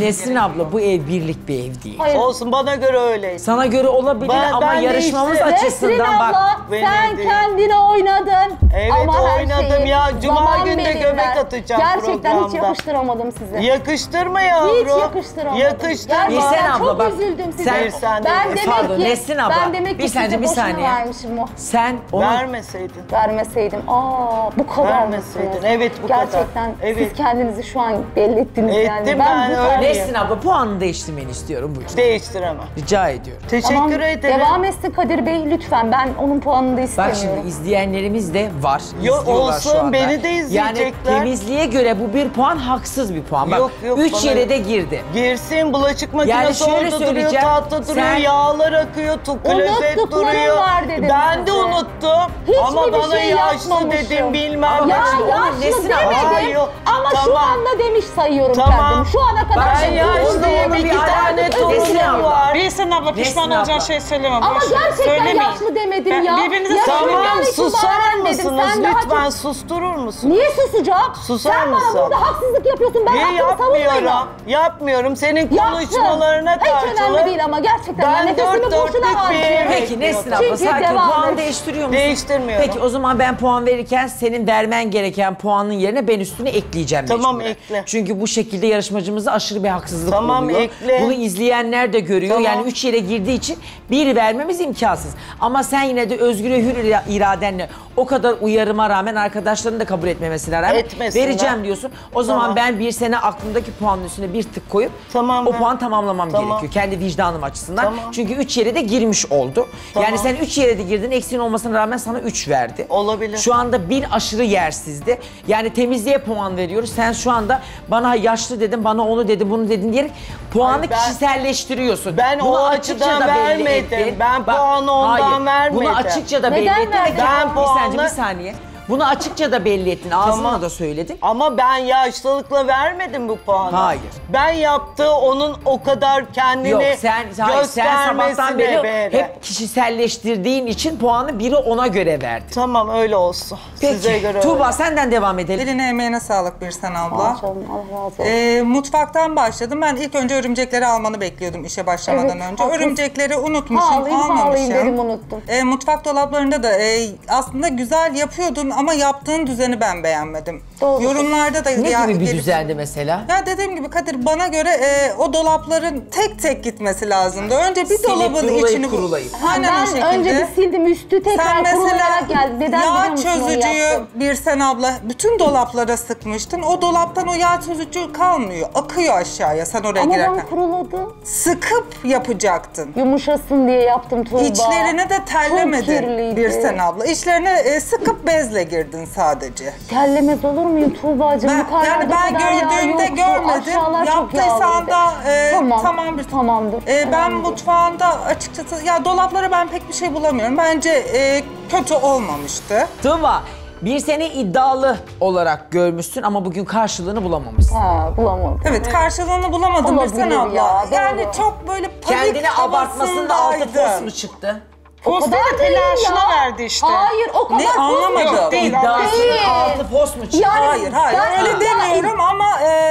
Nesrin abla bu ev birlik bir ev değil. Hayır. Olsun, bana göre öyle. Sana göre olabilir ama ben yarışmamız değiştim. açısından Nesrin bak. abla sen Beni kendini oynadın. Evet, ama her oynadım şeyi ya. Cuma zaman günü de belirler. göbek atacağım Gerçekten hiç programda. yakıştıramadım size. Yakıştırma yavrum. Hiç yakıştıramadım. Yakıştırma. Birsen Gerçekten abla çok bak, üzüldüm size. sen- ben demek Pardon, ki, Nesrin abla. ben demek ki Bir saniye, size bir boşuna saniye. vermişim o. Sen onu Vermeseydin. Vermeseydim. Bu kadar Vermeseydin. mısınız? Evet, bu kadar. Gerçekten Evet. siz kendinizi şu an belli ettiniz yani. Ettim ben, bu öyle. kadar- Nesrin abla puanını değiştirmeni istiyorum buyurun. Değiştiremem. Rica ediyorum. Teşekkür Tamam, ederim. devam etsin Kadir Bey lütfen. Ben onun puanını da Bak istemiyorum. şimdi izleyenlerimiz de var. Yok, izliyorlar olsun, şu anda. beni de Yani izleyecekler. temizliğe göre bu bir puan haksız bir puan. Bak Yok, yok, 3 bana- yere de girdi. Girsin, bulaşık makinesi şöyle orada duruyor, söyleyeceğim, tahta duruyor, sen- yağlar akıyor, klozet Unuttuklarım duruyor. var dedim Ben de size. unuttum. Hiç ama mi bir bana şey yaşlı yapmamışım? dedim bilmem. Ama Ya bak şimdi onun yaşlı nesine demedim Hayır, ama şu tamam. anda demiş sayıyorum Tamam. kendimi. Şu ana kadar Ben şey yaşlıyım, Orada iki bir tane alakası- torunum Nesrin abla. var. Birsen abla pişman Nesrin olacağın abla. şey söyleme. Ama boş ver. gerçekten Söylemeyin. yaşlı demedim ya. Birbirinize Yaşlı söylemeyin. Tamam, demedim, susar demedim. mısınız? Sen daha Lütfen çok- susturur musun? Niye susacağım? Susar Sen mısın? bana burada haksızlık yapıyorsun. Ben Niye hakkımı savunmayayım yapmıyorum? mı? Yapmıyorum. Senin Yaptın. konuşmalarına Hiç önemli karşılık. değil ama gerçekten. Ben nefesimi dört boşuna dörtlük bir harcıyorum. Peki Nesrin abla Çünkü sakin devam puan et. değiştiriyor musun? Değiştirmiyorum. Peki o zaman ben puan verirken senin vermen gereken puanın yerine ben üstüne ekleyeceğim Tamam, mecburen. ekle. Çünkü bu şekilde yarışmacımıza aşırı bir haksızlık Tamam, oluyor. ekle. Bunu izleyenler de görüyor. Tamam. Yani 3 yere girdiği için bir vermemiz imkansız. Ama sen yine de özgür ve hür iradenle o kadar uyarıma rağmen arkadaşların da kabul etmemesine rağmen Etmesinler. vereceğim diyorsun. O zaman Tamam. ben bir sene aklımdaki puanın üstüne bir tık koyup Tamam, o ben- puan tamamlamam Tamam. gerekiyor. Kendi vicdanım açısından. Tamam. Çünkü 3 yere de girmiş oldu. Tamam. Yani sen 3 yere de girdin, eksiğin olmasına rağmen sana 3 verdi. Olabilir. Şu anda bir aşırı yersizdi. Yani temizliğe puan veriyoruz. Sen şu anda bana yaşlı dedin, bana onu dedin, bunu dedin diyerek puanı Hayır, ben- kişiselleştiriyorsun. Ben Bunu o açıkça açıdan da belli vermedim. ettin. Ben puanı ondan vermedim. Bunu açıkça da belli Neden ettin. verdin? Ben Bir puanı- saniye, bir saniye. Bunu açıkça da belli ettin. Ağzınla Tamam. da söyledin. Ama ben yaşlılıkla vermedim bu puanı. Hayır. Ben yaptığı onun o kadar kendini Yok sen sabahtan beri göstermesine hep kişiselleştirdiğin için puanı biri ona göre verdi. Tamam, öyle olsun. Size göre Tuğba öyle. senden devam edelim. Eline emeğine sağlık Birsen abla. Canım, Allah razı olsun. Mutfaktan başladım. Ben ilk önce örümcekleri almanı bekliyordum işe başlamadan Evet, önce. haklısın. Örümcekleri unutmuşum, Ağlayayım dedim, almamışım. unuttum. Mutfak dolaplarında da aslında güzel yapıyordun ama yaptığın düzeni ben beğenmedim. Doğru. Yorumlarda da Ne gibi bir gelip- düzendi mesela? Ya dediğim gibi Kadir bana göre o dolapların tek tek gitmesi lazımdı. Önce bir Silip, dolabın kurulayıp, içini kurulayıp. Aynen o Ben şekilde. önce bir sildim üstü tekrar Sen mesela kurulayarak geldi. Neden biliyor yağ musun onu çözücüyü yaptım? Birsen abla bütün dolaplara sıkmıştın. O dolaptan o yağ çözücü kalmıyor. Akıyor aşağıya sen oraya Ama girerken. ben kuruladım. Sıkıp yapacaktın. Yumuşasın diye yaptım Tuğba. İçlerini de Çok terlemedin kirliydi. Birsen abla. İçlerine sıkıp bezle girdin sadece. Terlemez olur muyum Tuğba'cığım? Ben, Yukarılarda yani o ben kadar yağ gördüğümde yoktu. görmedim. Aşağılar çok Yaptıysan yağlıydı. da Tamam. tamam bir Tamamdır. Ben Önemli değil. mutfağında açıkçası ya dolaplara ben pek bir şey bulamıyorum. Bence kötü olmamıştı. Tuğba, bir seni iddialı olarak görmüşsün ama bugün karşılığını bulamamışsın. Bulamadım. Evet karşılığını bulamadım Birsen Olabilir abla. ya, doğru. Yani çok böyle panik Kendini abartmasının da altı havasındaydı. fos mu çıktı? Posta kadar da değil telaşına ya. verdi işte. Hayır o kadar Ne korkma. anlamadım. Yok, değil. İddiasının Değil. altı fos mu çıktı? Yani Hayır hayır ben öyle iddia- demiyorum ama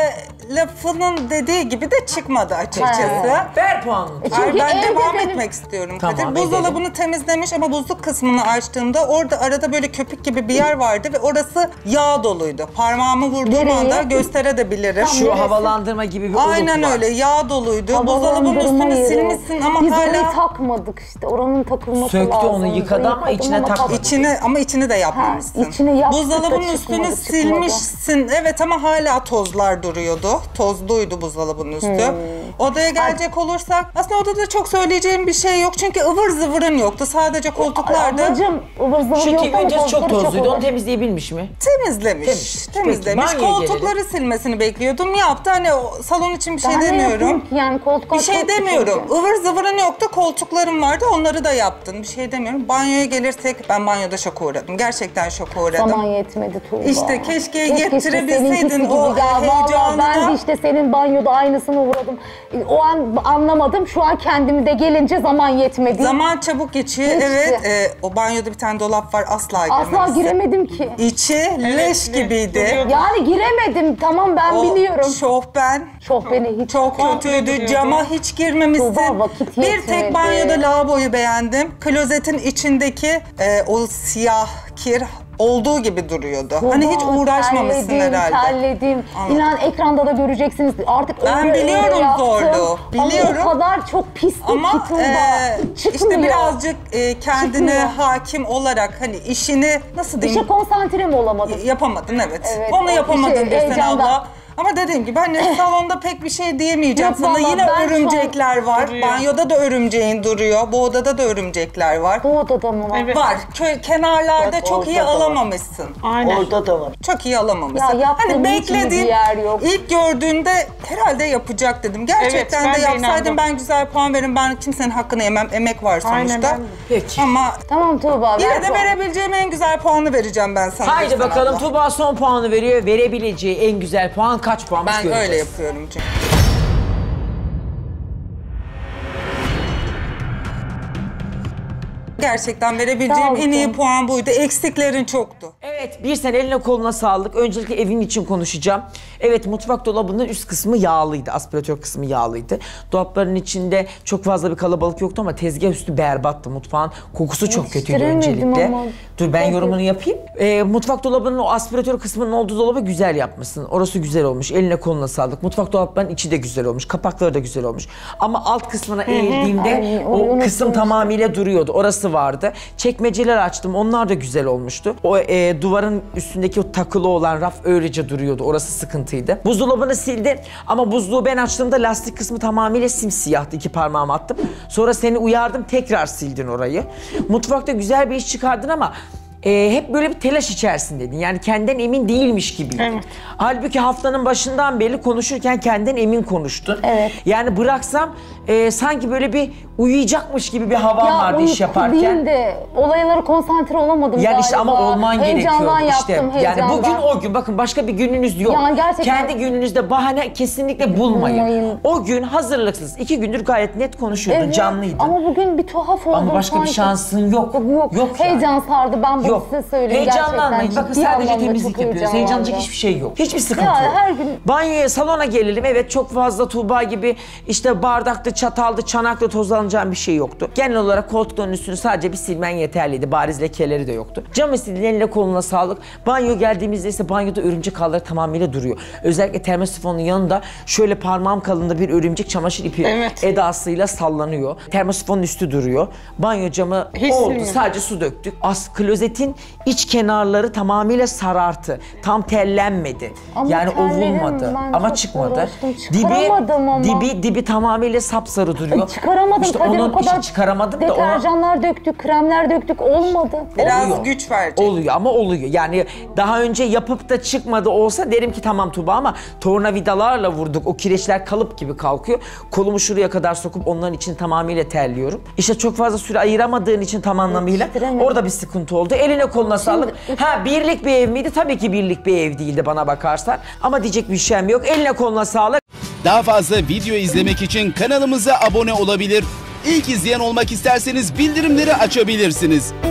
lafının dediği gibi de çıkmadı açıkçası. Ver puanını. Hayır, Çünkü ben evde devam benim- etmek istiyorum Tamam, Kadir. edelim. Buzdolabını temizlemiş ama buzluk kısmını açtığımda orada arada böyle köpük gibi bir yer vardı ve orası yağ doluydu. Parmağımı vurduğum Nereye? anda gösterebilirim. Şu Neresi? havalandırma gibi bir oluk Aynen var. öyle yağ doluydu. Buzdolabının Havalandırma üstünü yeri. silmişsin ama Biz hala orayı takmadık işte. Oranın takılması Söktü lazım. onu, yıkadı ama Yıkadım içine takmadı. içini de yapmamışsın. içine yaptık da Buzdolabının çıkmadı, üstünü çıkmadı. silmişsin. Evet ama hala tozlar duruyordu. Tozluydu buzdolabının üstü. Odaya gelecek olursak aslında odada çok söyleyeceğim bir şey yok. Çünkü ıvır zıvırın yoktu. Sadece koltuklardı. Ablacığım ıvır zıvır Çünkü yok ama öncesi çok koltukları tozluydu. Onu olur. temizleyebilmiş mi? Temizlemiş. Temiz. Temizlemiş. Peki, banyoya Koltukları silmesini bekliyordum. Yaptı. Hani o salon için bir şey Daha ne demiyorum. yapayım ki yani koltuklar Bir şey çok demiyorum. küçüldü. Ivır zıvırın yoktu. Koltuklarım vardı. Onları da yaptın. Bir şey demiyorum. Banyoya gelirsek ben banyoda şoka uğradım. Gerçekten şoka uğradım. Zaman yetmedi Tuğba. İşte keşke işte getirebilseydin seninkisi o gibi ya. Vallahi heyecanını. ben Şimdi işte senin banyoda aynısını uğradım. O an anlamadım. Şu an kendimi de gelince zaman yetmedi. Zaman çabuk geçiyor. Geçti. Evet. O banyoda bir tane dolap var. Asla girmemişsin. Asla giremedim ki. İçi leş gibiydi. Yani giremedim. Tamam ben O biliyorum. şofben Beni hiç çok kötüydü. Cama hiç girmemişsin. Tuğba, vakit Bir yetmedi. tek banyoda lavaboyu beğendim. Klozetin içindeki o siyah kir olduğu gibi duruyordu. Hani hiç uğraşmamışsın herhalde. Terledim. İnan ekranda da göreceksiniz. Artık Ben öyle biliyorum yaptım. zorluğu. Biliyorum. Ama o kadar çok pislik Ama ki Tuğba. işte Çıkmıyor. birazcık kendine Çıkmıyor. hakim olarak hani işini nasıl diyeyim? İşe konsantre mi olamadın? Yapamadın evet. Evet, Onu o yapamadın şey, Birsen heyecandan. abla. Ama dediğim gibi hani salonda pek bir şey diyemeyeceğim Yok sana. vallahi Yine ben şu an- örümcekler var. Banyoda da örümceğin duruyor. Bu odada da örümcekler var. Bu odada mı var? Var. Kenarlarda Bak, çok iyi orada da var. alamamışsın. Orada da var. Çok iyi alamamışsın. Ya yaptığım hani hiç iyi bir beklediğim, yer yok. ilk gördüğünde herhalde yapacak dedim. Gerçekten Evet, de ben de yapsaydım inandım. ben güzel puan veririm. Ben kimsenin hakkını yemem. Emek var sonuçta. Aynen, ben de. Peki. Ama Tamam Tuğba. yine ver de puan. verebileceğim en güzel puanı vereceğim ben sana. Haydi Birsen bakalım abla. Tuğba son puanı veriyor. Verebileceği en güzel puan kaç puanmış Ben göreceğiz. öyle yapıyorum çünkü. Gerçekten verebileceğim Sağ ol en iyi canım. puan buydu. Eksiklerin çoktu. Evet, bir sen eline koluna sağlık. Öncelikle evin için konuşacağım. Evet, mutfak dolabının üst kısmı yağlıydı. Aspiratör kısmı yağlıydı. Dolapların içinde çok fazla bir kalabalık yoktu ama tezgah üstü berbattı. Mutfağın kokusu çok kötüydü Yetiştiremedim öncelikle. ama. Dur ben Çok yorumunu yapayım. Mutfak dolabının o aspiratör kısmının olduğu dolabı güzel yapmışsın. Orası güzel olmuş. Eline koluna sağlık. Mutfak dolaplarının içi de güzel olmuş. Kapakları da güzel olmuş. Ama alt kısmına eğildiğimde Ay, onu o unuttum kısım işte. tamamıyla duruyordu. Orası vardı. Çekmeceler açtım. Onlar da güzel olmuştu. O duvarın üstündeki o takılı olan raf öylece duruyordu. Orası sıkıntıydı. Buzdolabını sildim ama buzluğu ben açtığımda lastik kısmı tamamıyla simsiyahtı. 2 parmağımı attım. Sonra seni uyardım, tekrar sildin orayı. Mutfakta güzel bir iş çıkardın ama hep böyle bir telaş içerisindeydin. Yani kendinden emin değilmiş gibiydin. Evet. Halbuki haftanın başından beri konuşurken kendinden emin konuştun. Evet. Yani bıraksam sanki böyle bir uyuyacakmış gibi bir havan vardı iş uyku yaparken. değil de olaylara konsantre olamadım Yani işte galiba. ama olman Heyecandan gerekiyor işte. yaptım, Yani heyecandan. bugün o gün, bakın başka bir gününüz yok. Yani gerçekten- Kendi gününüzde bahane kesinlikle bulmayın. Bulmayın. O gün hazırlıksız. 2 gündür gayet net konuşuyordun, Evet, canlıydın. ama bugün bir tuhaf oldum. Ama başka bir sanki. şansın yok. Yok. Yok yani. Heyecan sardı. Ben bunu Yok. size söyleyeyim Heyecanlanmayın. gerçekten. Bakın Ciddi sadece anlamda temizlik çok yapıyoruz. Heyecanlanacak heyecanlandım. hiçbir şey yok. Hiçbir sıkıntı Ya yok. her gün Banyoya, salona gelelim. Evet, çok fazla Tuğba gibi işte bardaktı, çataldı, çanaklı tozlanacağım bir şey yoktu. Genel olarak koltukların üstünü sadece bir silmen yeterliydi. Bariz lekeleri de yoktu. Camı sildin, eline koluna sağlık. Banyo geldiğimizde ise banyoda örümcek ağları tamamıyla duruyor. Özellikle termosifonun yanında şöyle parmağım kalınlığında bir örümcek çamaşır ipi Evet. edasıyla sallanıyor. Termosifonun üstü duruyor. Banyo camı Hiç oldu. silmiyor. Sadece su döktük. Klozetin iç kenarları tamamıyla sarartı. Tam tellenmedi. Ama yani telledim, ovulmadı. ben Ama çok çıkmadı. uğraştım, çıkaramadım ama. Dibi tamamıyla sapsarı duruyor. çıkaramadım. İşte Kadir, onun o kadar işi çıkaramadım da ona deterjanlar döktük, kremler döktük. Olmadı. Biraz Oluyor. güç verecek. oluyor ama oluyor. Yani daha önce yapıp da çıkmadı olsa derim ki tamam Tuğba, ama tornavidalarla vurduk. O kireçler kalıp gibi kalkıyor. Kolumu şuraya kadar sokup onların için tamamıyla terliyorum. İşte çok fazla süre ayıramadığın için tam anlamıyla Yetiştiremedim. orada bir sıkıntı oldu. Eline koluna sağlık. Ha, birlik bir ev miydi? Tabii ki birlik bir ev değildi bana bakarsan. Ama diyecek bir şeyim yok. Eline koluna sağlık. Daha fazla video izlemek için kanalımıza abone olabilir. İlk izleyen olmak isterseniz bildirimleri açabilirsiniz.